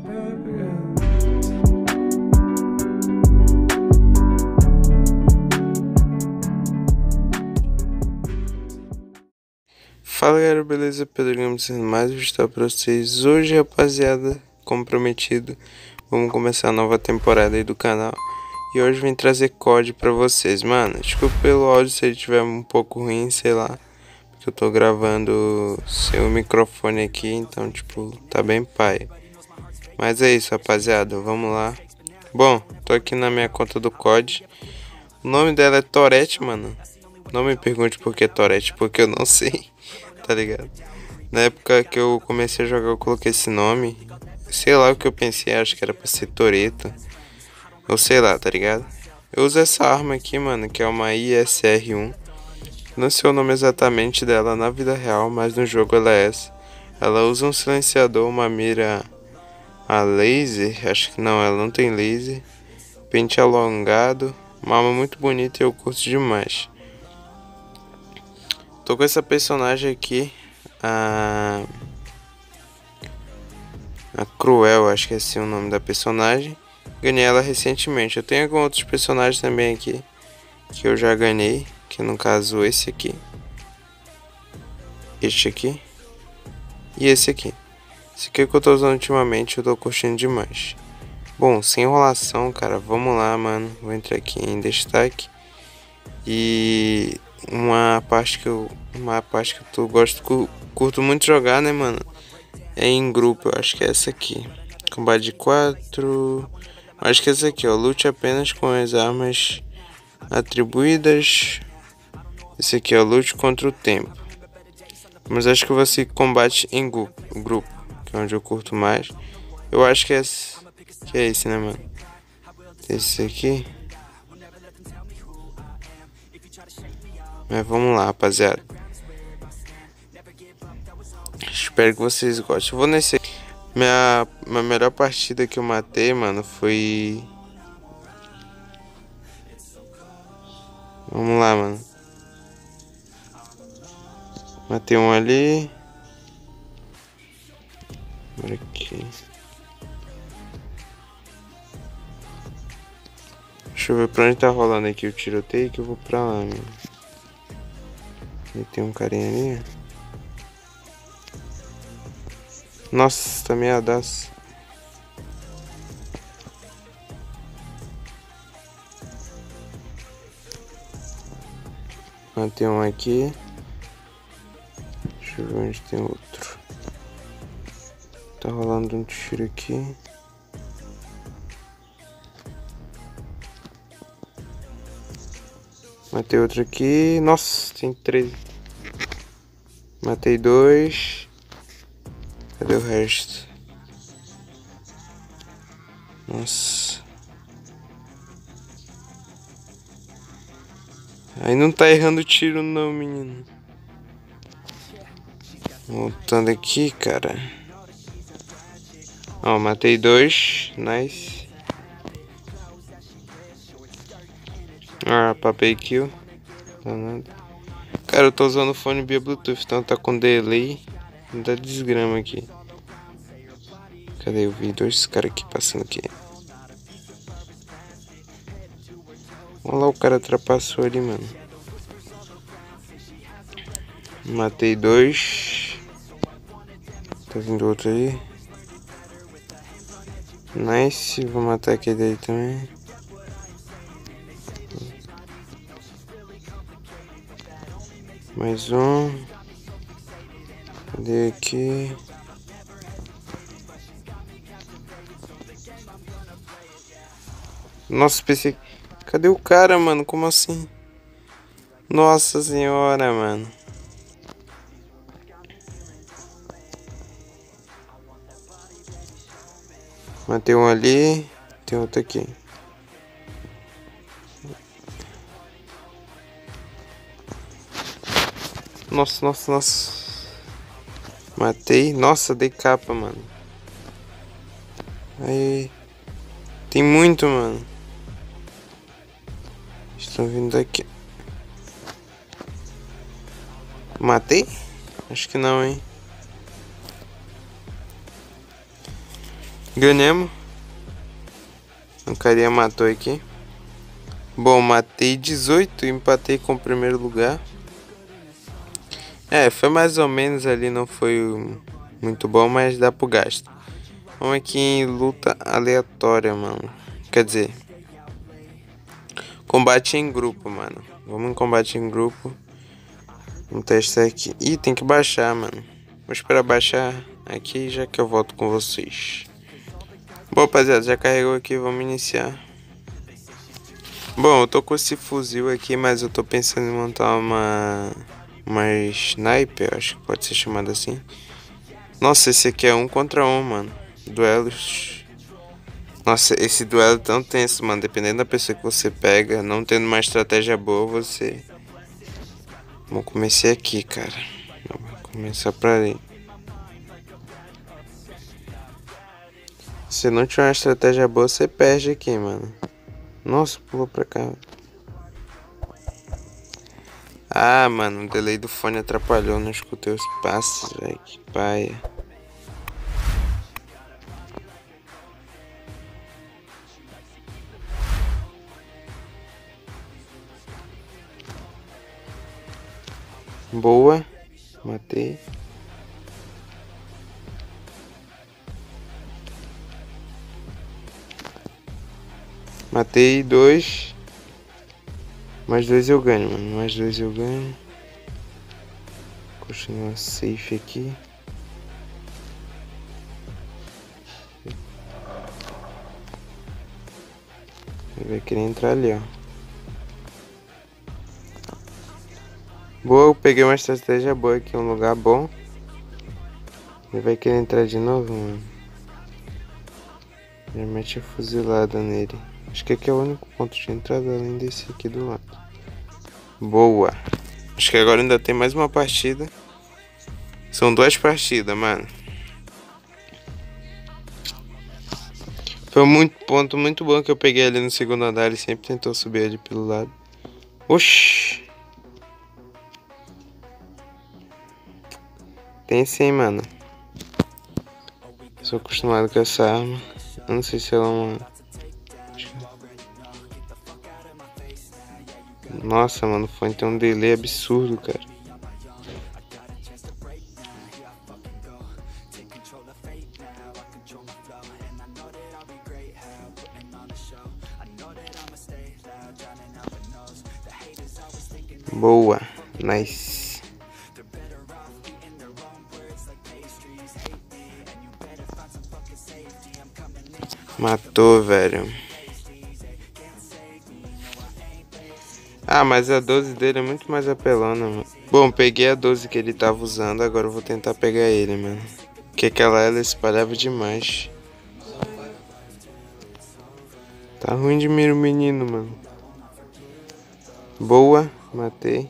Fala galera, beleza? Pedro Gama sendo mais um vídeo pra vocês. Hoje, rapaziada, como prometido, vamos começar a nova temporada aí do canal. E hoje vim trazer COD pra vocês. Mano, desculpa pelo áudio se ele estiver um pouco ruim, sei lá, porque eu tô gravando sem o microfone aqui, então tipo, tá bem pai. Mas é isso, rapaziada, vamos lá. Bom, tô aqui na minha conta do COD. O nome dela é Tourette, mano. Não me pergunte por que Tourette, porque eu não sei, tá ligado? Na época que eu comecei a jogar, eu coloquei esse nome. Sei lá o que eu pensei, acho que era pra ser Toretto. Ou sei lá, tá ligado? Eu uso essa arma aqui, mano, que é uma ISR-1. Não sei o nome exatamente dela na vida real, mas no jogo ela é essa. Ela usa um silenciador, uma mira a laser. Acho que não, ela não tem laser. Pente alongado. Uma arma muito bonita e eu curto demais. Tô com essa personagem aqui, a Cruel, acho que é assim o nome da personagem. Ganhei ela recentemente. Eu tenho alguns outros personagens também aqui que eu já ganhei, que no caso esse aqui, este aqui e esse aqui. Esse aqui que eu tô usando ultimamente, eu tô curtindo demais. Bom, sem enrolação, cara, vamos lá, mano. Vou entrar aqui em destaque. E uma parte que eu curto muito jogar, né, mano? É em grupo, eu acho que é essa aqui. Combate de 4. Acho que é essa aqui, ó. Lute apenas com as armas atribuídas. Esse aqui, ó. Lute contra o tempo. Mas acho que você combate em grupo, que é onde eu curto mais. Eu acho que é esse, né, mano? Esse aqui. Mas vamos lá, rapaziada. Espero que vocês gostem. Eu vou nesse. Minha melhor partida que eu matei, mano, foi. Vamos lá, mano. Matei um ali. Por aqui. Deixa eu ver pra onde tá rolando aqui o tiroteio que eu vou pra lá, mano. E tem um carinha ali. Nossa, tá meadaço. Matei um aqui. Deixa eu ver onde tem outro. Tá rolando um tiro aqui. Matei outro aqui. Nossa, tem 13. Matei 2. Cadê o resto? Nossa. Aí não tá errando tiro não, menino. Voltando aqui, cara. Ó, matei 2. Nice. Ah, papei kill. Tá nada. Cara, eu tô usando o fone via Bluetooth, então tá com delay. Não dá desgrama aqui. Cadê? Eu vi dois caras aqui passando aqui. Olha lá, o cara ultrapassou ali, mano. Matei 2. Tá vindo outro aí. Nice. Vou matar aquele aí também. Mais um. Cadê aqui? Nossa, pensei. Cadê o cara, mano? Como assim? Nossa senhora, mano. Matei um ali. Tem outro aqui. Nossa, nossa, nossa. Matei. Nossa, dei capa, mano. Aí. Tem muito, mano. Estão vindo daqui. Matei? Acho que não, hein. Ganhamos. O carinha matou aqui. Bom, matei 18 e empatei com o primeiro lugar. É, foi mais ou menos ali, não foi muito bom, mas dá pro gasto. Vamos aqui em luta aleatória, mano. Quer dizer, combate em grupo, mano. Vamos em combate em grupo. Vamos testar aqui. Ih, tem que baixar, mano. Vou esperar baixar aqui, já que eu volto com vocês. Bom, rapaziada, já carregou aqui, vamos iniciar. Bom, eu tô com esse fuzil aqui, mas eu tô pensando em montar uma sniper, acho que pode ser chamada assim. Nossa, esse aqui é 1 contra 1, mano. Duelos. Nossa, esse duelo é tão tenso, mano. Dependendo da pessoa que você pega, não tendo uma estratégia boa, você... Vamos começar aqui, cara. Vamos começar pra ali. Se não tiver uma estratégia boa, você perde aqui, mano. Nossa, pulou pra cá. Ah, mano, o delay do fone atrapalhou. Não escutei os passos, velho. Que paia. Boa. Matei. Matei 2. Mais 2 eu ganho, mano. Mais 2 eu ganho. Continua safe aqui. Ele vai querer entrar ali, ó. Boa, eu peguei uma estratégia boa aqui, um lugar bom. Ele vai querer entrar de novo, mano. Já mete a fuzilada nele. Acho que aqui é o único ponto de entrada além desse aqui do lado. Boa. Acho que agora ainda tem mais uma partida. São 2 partidas, mano. Foi um ponto muito bom que eu peguei ali no segundo andar. Ele sempre tentou subir ali pelo lado. Oxi. Tem sim, mano. Sou acostumado com essa arma. Eu não sei se ela é uma... Nossa, mano, foi então um delay absurdo, cara. Boa, nice. Matou, velho. Ah, mas a 12 dele é muito mais apelona, mano. Bom, peguei a 12 que ele tava usando, agora eu vou tentar pegar ele, mano. Porque aquela ela espalhava demais. Tá ruim de mira o menino, mano. Boa, matei.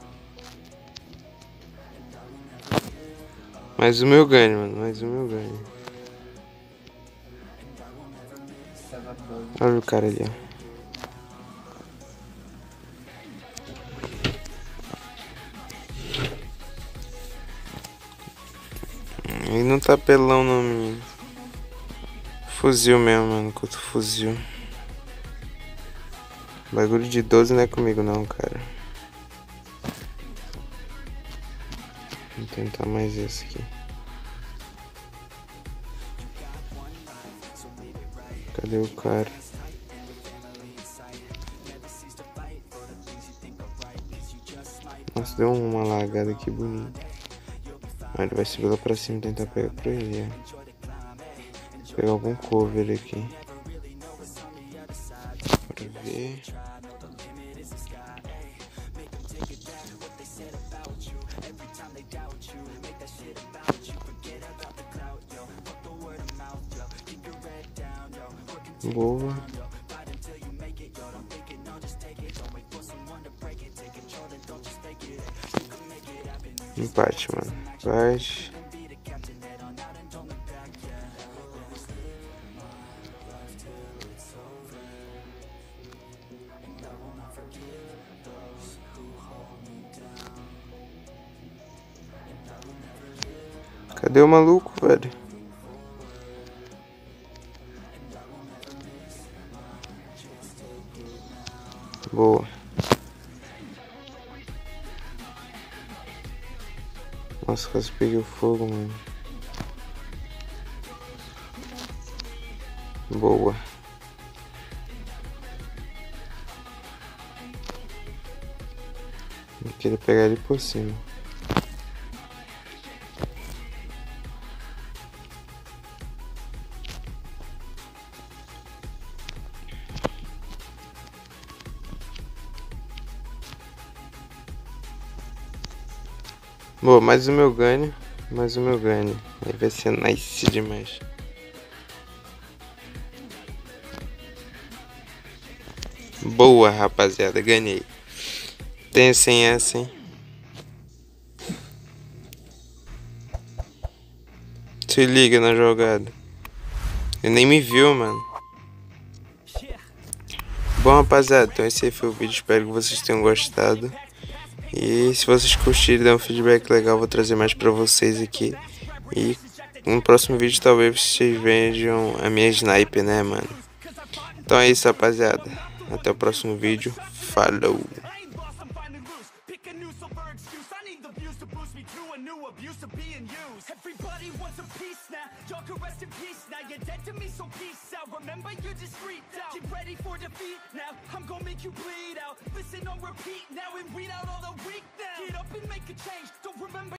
Mais um eu ganho, mano. Mais um eu ganho. Olha o cara ali, ó. Ele não tá pelão não, menino. Fuzil mesmo, mano. Curto fuzil. Bagulho de 12 não é comigo não, cara. Vou tentar mais esse aqui. Cadê o cara? Nossa, deu uma lagada aqui bonita. Ah, ele vai subir lá pra cima e tentar pegar pra ele, ó. Vou pegar algum cover aqui. Bora ver. Boa. Empate, mano. Empate. Cadê o maluco, velho? Boa. Nossa, quase peguei o fogo, mano. Boa. Eu queria pegar ele por cima. Boa, mais o meu ganho. Mais o meu ganho. Aí vai ser nice demais. Boa, rapaziada, ganhei. Tem sem essa, hein? Se liga na jogada. Ele nem me viu, mano. Bom, rapaziada, então esse aí foi o vídeo. Espero que vocês tenham gostado. E se vocês curtirem, dê um feedback legal, vou trazer mais pra vocês aqui. E no próximo vídeo talvez vocês vejam a minha sniper, né, mano? Então é isso, rapaziada. Até o próximo vídeo. Falou! Everybody wants a piece now. Y'all can rest in peace now. You're dead to me, so peace out. Remember, you're discreet now. Get ready for defeat now. I'm gonna make you bleed out. Listen on repeat now and weed out all the weak now. Get up and make a change. Don't remember.